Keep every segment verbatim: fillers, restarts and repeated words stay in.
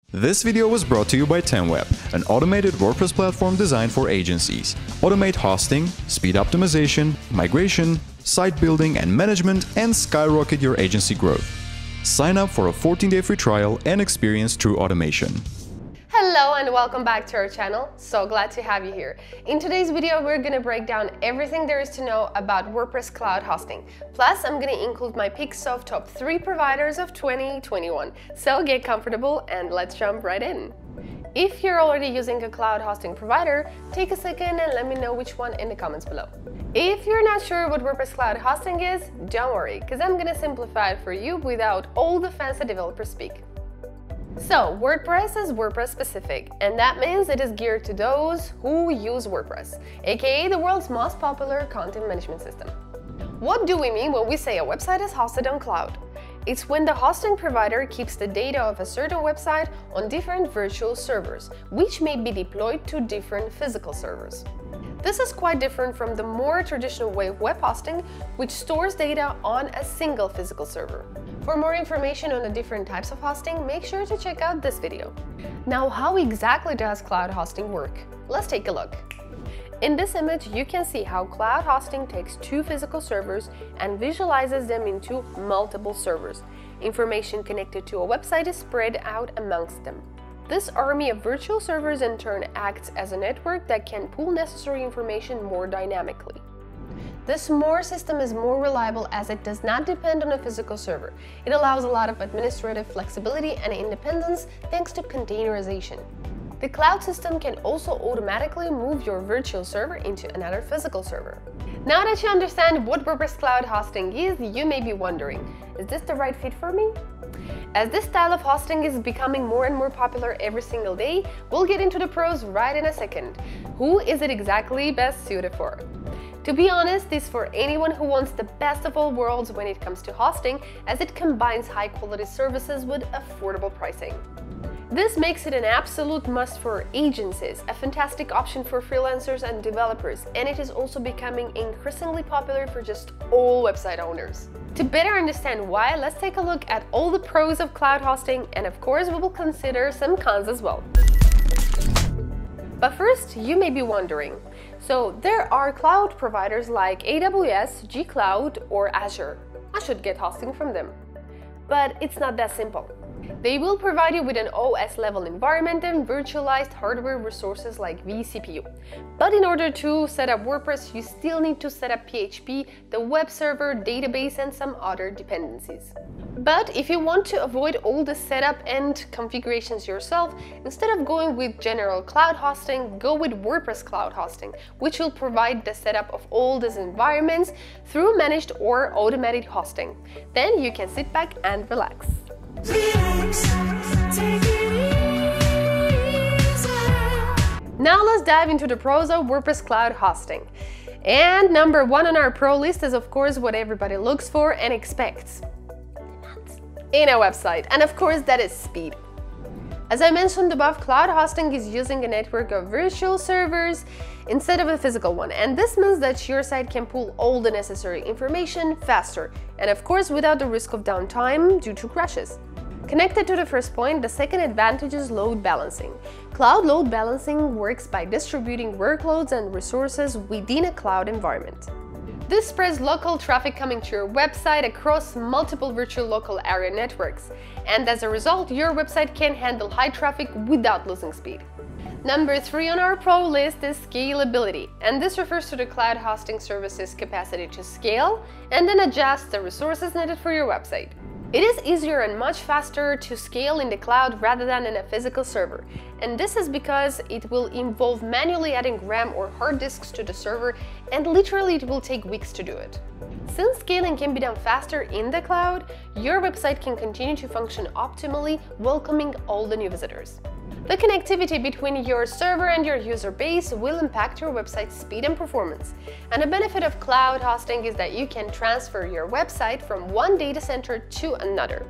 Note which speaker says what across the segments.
Speaker 1: This video was brought to you by TenWeb, an automated WordPress platform designed for agencies. Automate hosting, speed optimization, migration, site building and management, and skyrocket your agency growth. Sign up for a fourteen day free trial and experience true automation.
Speaker 2: Hello and welcome back to our channel. So glad to have you here. In today's video, we're going to break down everything there is to know about WordPress Cloud Hosting. Plus, I'm going to include my picks of top three providers of twenty twenty-one. So get comfortable and let's jump right in. If you're already using a cloud hosting provider, take a second and let me know which one in the comments below. If you're not sure what WordPress Cloud Hosting is, don't worry, because I'm going to simplify it for you without all the fancy developer speak. So, WordPress is WordPress specific, and that means it is geared to those who use WordPress, aka the world's most popular content management system. What do we mean when we say a website is hosted on cloud? It's when the hosting provider keeps the data of a certain website on different virtual servers, which may be deployed to different physical servers. This is quite different from the more traditional way of web hosting, which stores data on a single physical server. For more information on the different types of hosting, make sure to check out this video. Now, how exactly does cloud hosting work? Let's take a look. In this image, you can see how cloud hosting takes two physical servers and visualizes them into multiple servers. Information connected to a website is spread out amongst them. This army of virtual servers in turn acts as a network that can pool necessary information more dynamically. This more system is more reliable as it does not depend on a physical server. It allows a lot of administrative flexibility and independence thanks to containerization. The cloud system can also automatically move your virtual server into another physical server. Now that you understand what WordPress Cloud Hosting is, you may be wondering, is this the right fit for me? As this style of hosting is becoming more and more popular every single day, we'll get into the pros right in a second. Who is it exactly best suited for? To be honest, it's for anyone who wants the best of all worlds when it comes to hosting, as it combines high-quality services with affordable pricing. This makes it an absolute must for agencies, a fantastic option for freelancers and developers, and it is also becoming increasingly popular for just all website owners. To better understand why, let's take a look at all the pros of cloud hosting, and of course we will consider some cons as well. But first, you may be wondering, so there are cloud providers like A W S, G Cloud, or Azure. I should get hosting from them. But it's not that simple. They will provide you with an O S level environment and virtualized hardware resources like vCPU. But in order to set up WordPress, you still need to set up P H P, the web server, database, and some other dependencies. But if you want to avoid all the setup and configurations yourself, instead of going with general cloud hosting, go with WordPress Cloud Hosting, which will provide the setup of all these environments through managed or automated hosting. Then you can sit back and relax. Now let's dive into the pros of WordPress Cloud Hosting. And number one on our pro list is of course what everybody looks for and expects in a website, and of course that is speed. As I mentioned above, cloud hosting is using a network of virtual servers instead of a physical one, and this means that your site can pull all the necessary information faster, and of course without the risk of downtime due to crashes. Connected to the first point, the second advantage is load balancing. Cloud load balancing works by distributing workloads and resources within a cloud environment. This spreads local traffic coming to your website across multiple virtual local area networks, and as a result, your website can handle high traffic without losing speed. Number three on our pro list is scalability, and this refers to the cloud hosting service's capacity to scale and then adjust the resources needed for your website. It is easier and much faster to scale in the cloud rather than in a physical server, and this is because it will involve manually adding RAM or hard disks to the server, and literally it will take weeks to do it. Since scaling can be done faster in the cloud, your website can continue to function optimally, welcoming all the new visitors. The connectivity between your server and your user base will impact your website's speed and performance. And a benefit of cloud hosting is that you can transfer your website from one data center to another.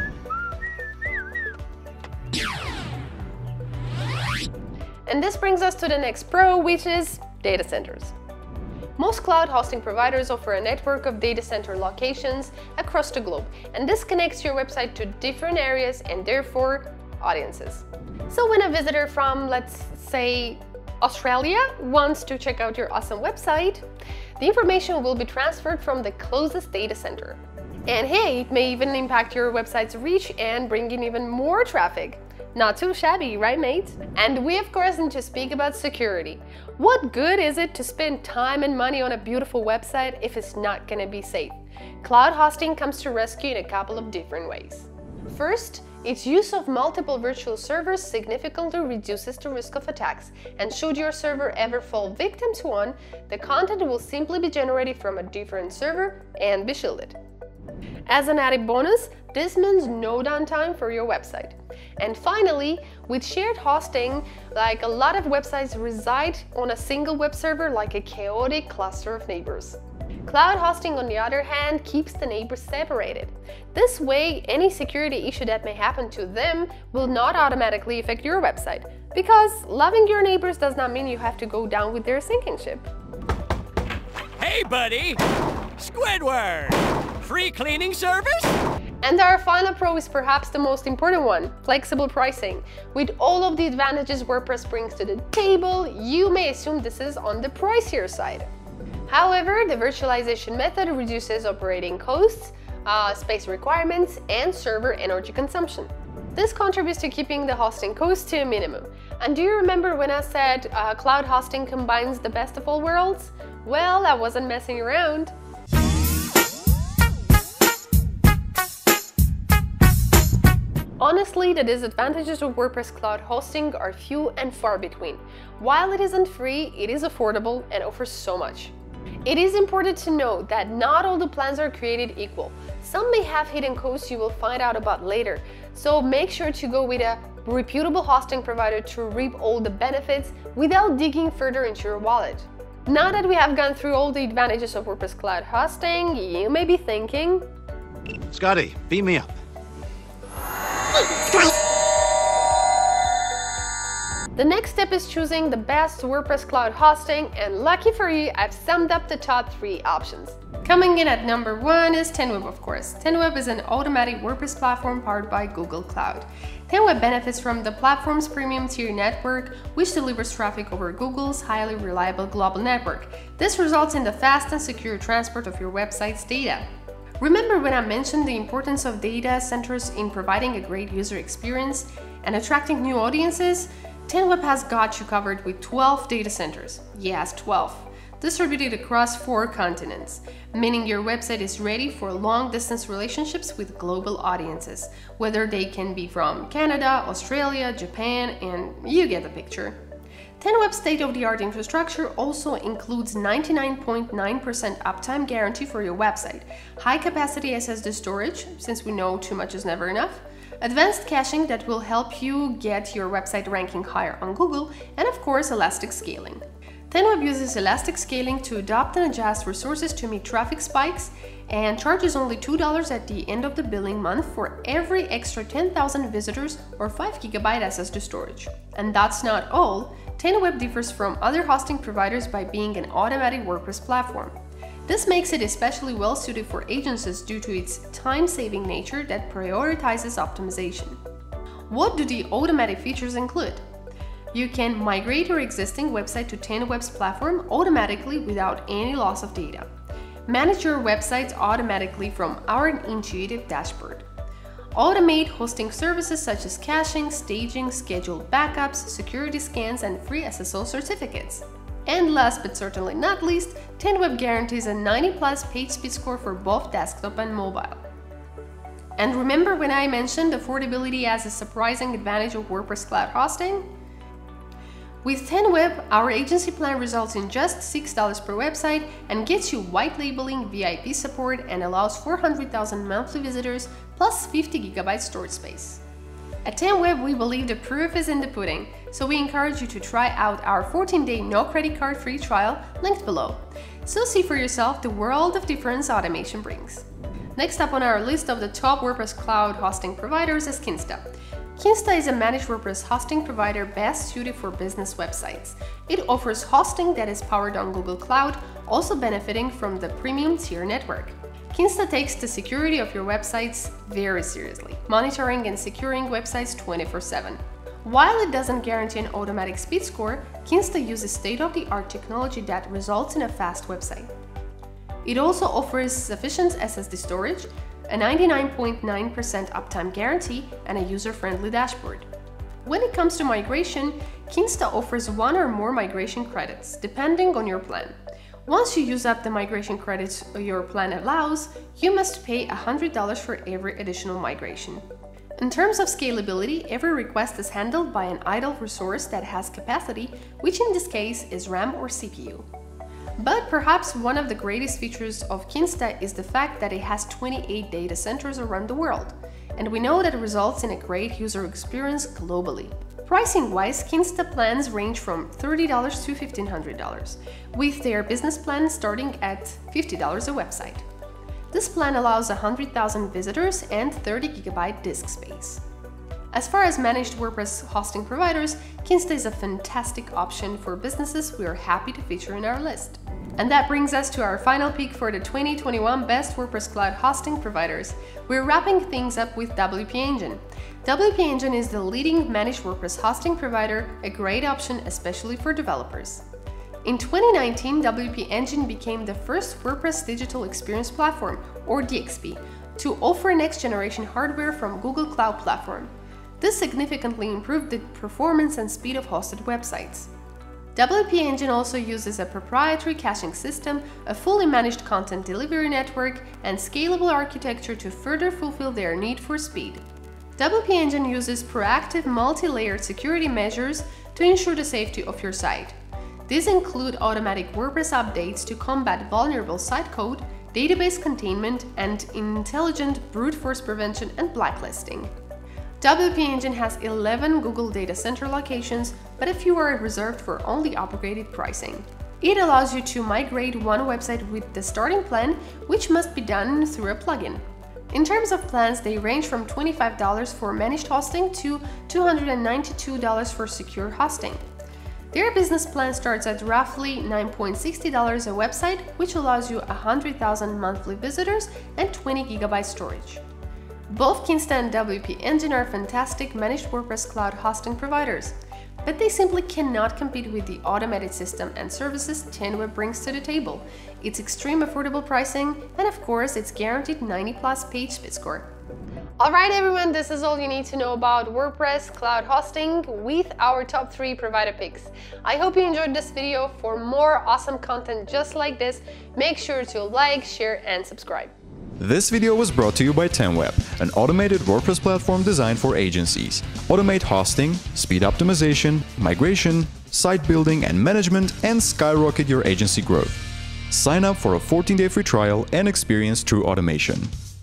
Speaker 2: And this brings us to the next pro, which is data centers. Most cloud hosting providers offer a network of data center locations across the globe, and this connects your website to different areas and therefore audiences. So when a visitor from, let's say, Australia wants to check out your awesome website, the information will be transferred from the closest data center. And hey, it may even impact your website's reach and bring in even more traffic. Not too shabby, right, mate? And we of course need to speak about security. What good is it to spend time and money on a beautiful website if it's not gonna be safe? Cloud hosting comes to rescue in a couple of different ways. First, its use of multiple virtual servers significantly reduces the risk of attacks, and should your server ever fall victim to one, the content will simply be generated from a different server and be shielded. As an added bonus, this means no downtime for your website. And finally, with shared hosting, like a lot of websites reside on a single web server like a chaotic cluster of neighbors. Cloud hosting, on the other hand, keeps the neighbors separated. This way, any security issue that may happen to them will not automatically affect your website, because loving your neighbors does not mean you have to go down with their sinking ship.
Speaker 3: Hey buddy! Squidward! Free cleaning service?
Speaker 2: And our final pro is perhaps the most important one, flexible pricing. With all of the advantages WordPress brings to the table, you may assume this is on the pricier side. However, the virtualization method reduces operating costs, uh, space requirements, and server energy consumption. This contributes to keeping the hosting cost to a minimum. And do you remember when I said uh, cloud hosting combines the best of all worlds? Well, I wasn't messing around. Honestly, the disadvantages of WordPress Cloud Hosting are few and far between. While it isn't free, it is affordable and offers so much. It is important to note that not all the plans are created equal. Some may have hidden costs you will find out about later, so make sure to go with a reputable hosting provider to reap all the benefits without digging further into your wallet. Now that we have gone through all the advantages of WordPress Cloud Hosting, you may be thinking,
Speaker 4: Scotty, beam me up.
Speaker 2: The next step is choosing the best WordPress Cloud hosting, and lucky for you, I've summed up the top three options. Coming in at number one is ten web, of course. ten web is an automatic WordPress platform powered by Google Cloud. ten web benefits from the platform's premium tier network, which delivers traffic over Google's highly reliable global network. This results in the fast and secure transport of your website's data. Remember when I mentioned the importance of data centers in providing a great user experience and attracting new audiences? ten web has got you covered with twelve data centers. Yes, twelve. Distributed across four continents, meaning your website is ready for long-distance relationships with global audiences, whether they can be from Canada, Australia, Japan, and you get the picture. ten web's state-of-the-art infrastructure also includes ninety-nine point nine percent uptime guarantee for your website, high-capacity S S D storage, since we know too much is never enough, advanced caching that will help you get your website ranking higher on Google, and of course elastic scaling. ten web uses elastic scaling to adopt and adjust resources to meet traffic spikes and charges only two dollars at the end of the billing month for every extra ten thousand visitors or five gigabyte S S D storage. And that's not all. ten web differs from other hosting providers by being an automatic WordPress platform. This makes it especially well suited for agencies due to its time-saving nature that prioritizes optimization. What do the automatic features include? You can migrate your existing website to ten web's platform automatically without any loss of data. Manage your websites automatically from our intuitive dashboard. Automate hosting services such as caching, staging, scheduled backups, security scans, and free S S L certificates. And last but certainly not least, ten web guarantees a ninety plus page speed score for both desktop and mobile. And remember when I mentioned affordability as a surprising advantage of WordPress Cloud Hosting? With ten web, our agency plan results in just six dollars per website and gets you white labeling, V I P support, and allows four hundred thousand monthly visitors plus fifty gigabyte storage space. At ten web, we believe the proof is in the pudding, so we encourage you to try out our fourteen day no credit card free trial linked below. So see for yourself the world of difference automation brings. Next up on our list of the top WordPress cloud hosting providers is Kinsta. Kinsta is a managed WordPress hosting provider best suited for business websites. It offers hosting that is powered on Google Cloud, also benefiting from the premium tier network. Kinsta takes the security of your websites very seriously, monitoring and securing websites twenty-four seven. While it doesn't guarantee an automatic speed score, Kinsta uses state-of-the-art technology that results in a fast website. It also offers sufficient S S D storage, a ninety-nine point nine percent uptime guarantee, and a user-friendly dashboard. When it comes to migration, Kinsta offers one or more migration credits, depending on your plan. Once you use up the migration credits your plan allows, you must pay one hundred dollars for every additional migration. In terms of scalability, every request is handled by an idle resource that has capacity, which in this case is RAM or C P U. But perhaps one of the greatest features of Kinsta is the fact that it has twenty-eight data centers around the world, and we know that it results in a great user experience globally. Pricing-wise, Kinsta plans range from thirty dollars to fifteen hundred dollars, with their business plan starting at fifty dollars a website. This plan allows one hundred thousand visitors and thirty gigabyte disk space. As far as managed WordPress hosting providers, Kinsta is a fantastic option for businesses we are happy to feature in our list. And that brings us to our final pick for the twenty twenty-one Best WordPress Cloud Hosting Providers. We're wrapping things up with WPEngine. WPEngine is the leading managed WordPress hosting provider, a great option especially for developers. In twenty nineteen, WPEngine became the first WordPress digital experience platform, or D X P, to offer next-generation hardware from Google Cloud Platform. This significantly improved the performance and speed of hosted websites. WPEngine also uses a proprietary caching system, a fully managed content delivery network, and scalable architecture to further fulfill their need for speed. WPEngine uses proactive multi-layered security measures to ensure the safety of your site. These include automatic WordPress updates to combat vulnerable site code, database containment, and intelligent brute force prevention and blacklisting. WPEngine has eleven Google Data Center locations, but a few are reserved for only upgraded pricing. It allows you to migrate one website with the starting plan, which must be done through a plugin. In terms of plans, they range from twenty-five dollars for managed hosting to two hundred ninety-two dollars for secure hosting. Their business plan starts at roughly nine point six zero dollars a website, which allows you one hundred thousand monthly visitors and twenty gigabyte storage. Both Kinsta and WPEngine are fantastic managed WordPress cloud hosting providers, but they simply cannot compete with the automated system and services TenWeb brings to the table, its extreme affordable pricing, and of course its guaranteed ninety plus page speed score. Alright everyone, this is all you need to know about WordPress Cloud Hosting with our top three provider picks. I hope you enjoyed this video. For more awesome content just like this, make sure to like, share, and subscribe.
Speaker 1: This video was brought to you by TenWeb, an automated WordPress platform designed for agencies. Automate hosting, speed optimization, migration, site building and management, and skyrocket your agency growth. Sign up for a fourteen day free trial and experience true automation.